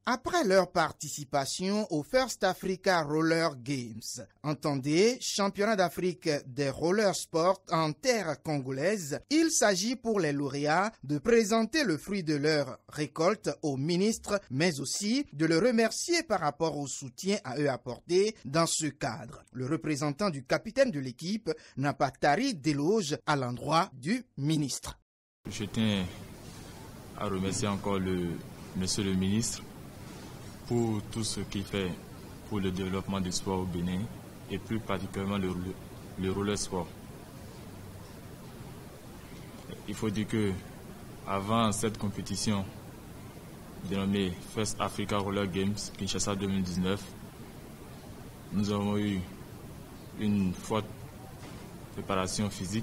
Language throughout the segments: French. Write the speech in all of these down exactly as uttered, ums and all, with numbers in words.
Après leur participation au First Africa Roller Games, entendez championnat d'Afrique des roller sport en terre congolaise, il s'agit pour les lauréats de présenter le fruit de leur récolte au ministre, mais aussi de le remercier par rapport au soutien à eux apporté dans ce cadre. Le représentant du capitaine de l'équipe n'a pas tari d'éloges à l'endroit du ministre. Je tiens à remercier encore le monsieur le ministre pour tout ce qu'il fait pour le développement du sport au Bénin et plus particulièrement le, le roller sport. Il faut dire que avant cette compétition dénommée First Africa Roller Games Kinshasa deux mille dix-neuf, nous avons eu une forte préparation physique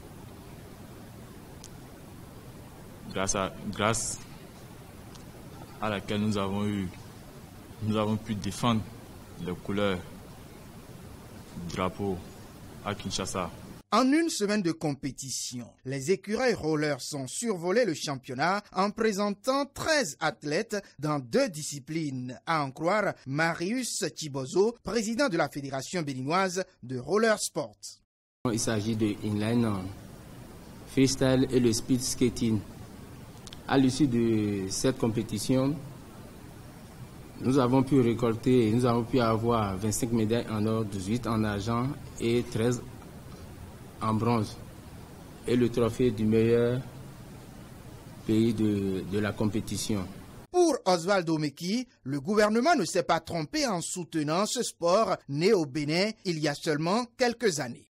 grâce à, grâce à laquelle nous avons eu Nous avons pu défendre les couleurs du drapeau à Kinshasa. En une semaine de compétition, les écureuils rollers ont survolé le championnat en présentant treize athlètes dans deux disciplines, à en croire Marius Chibozo, président de la Fédération béninoise de roller sport. Il s'agit de inline, freestyle et le speed skating. À l'issue de cette compétition, nous avons pu récolter, nous avons pu avoir vingt-cinq médailles en or, dix-huit en argent et treize en bronze. Et le trophée du meilleur pays de, de la compétition. Pour Oswaldo Meki, le gouvernement ne s'est pas trompé en soutenant ce sport né au Bénin il y a seulement quelques années.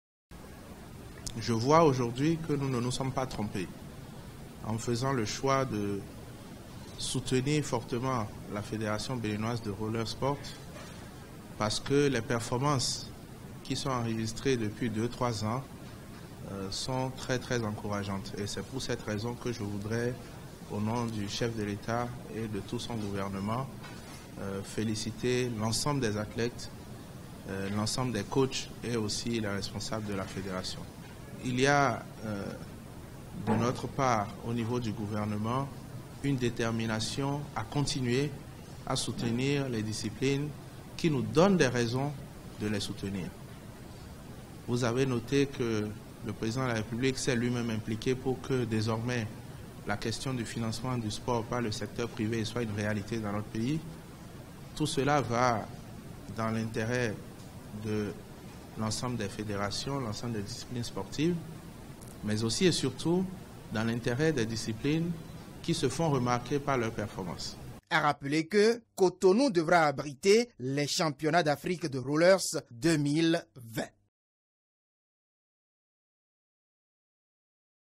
Je vois aujourd'hui que nous ne nous sommes pas trompés en faisant le choix de soutenir fortement la Fédération béninoise de roller sport parce que les performances qui sont enregistrées depuis deux à trois ans euh, sont très très encourageantes. Et c'est pour cette raison que je voudrais, au nom du chef de l'État et de tout son gouvernement, euh, féliciter l'ensemble des athlètes, euh, l'ensemble des coachs et aussi les responsables de la Fédération. Il y a euh, de notre part, au niveau du gouvernement, une détermination à continuer à soutenir les disciplines qui nous donnent des raisons de les soutenir. Vous avez noté que le président de la République s'est lui-même impliqué pour que désormais la question du financement du sport par le secteur privé soit une réalité dans notre pays. Tout cela va dans l'intérêt de l'ensemble des fédérations, l'ensemble des disciplines sportives, mais aussi et surtout dans l'intérêt des disciplines qui se font remarquer par leurs performances. À rappeler que Cotonou devra abriter les championnats d'Afrique de rollers deux mille vingt.